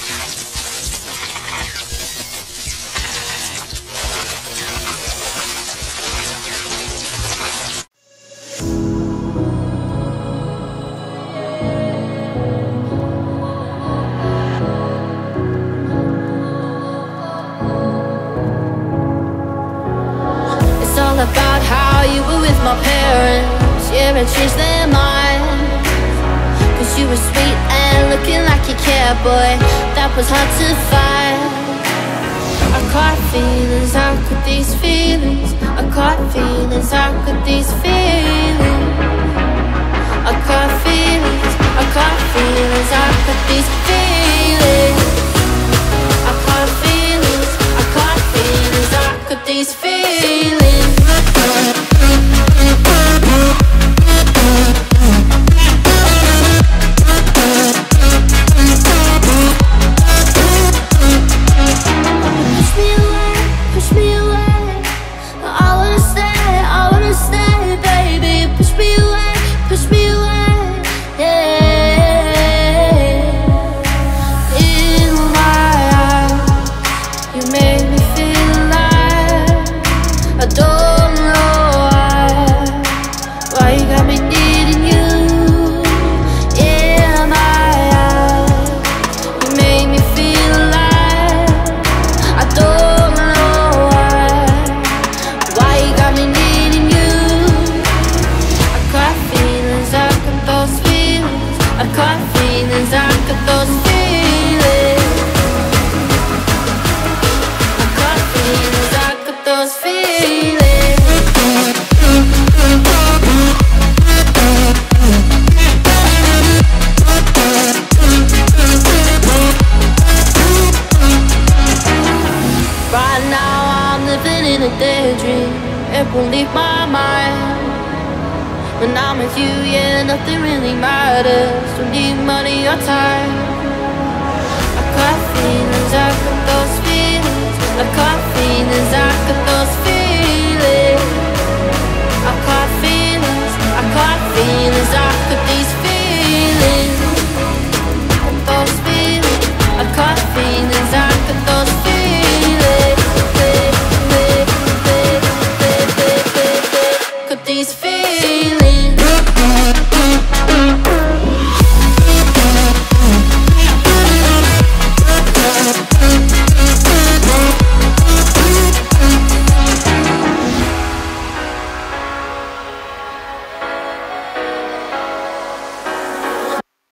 About how you were with my parents, yeah, and changed their mind. Cause you were sweet and looking like you cared, boy, that was hard to find. I caught feelings, how could these feelings? I caught feelings, how could these feelings? I caught feelings, I caught feelings, how could these feelings? I caught feelings, I caught feelings, how could these feelings? Won't leave my mind. When I'm with you, yeah, nothing really matters. Don't need money or time. I got feelings, I got those feelings. I got feelings, I got those feelings.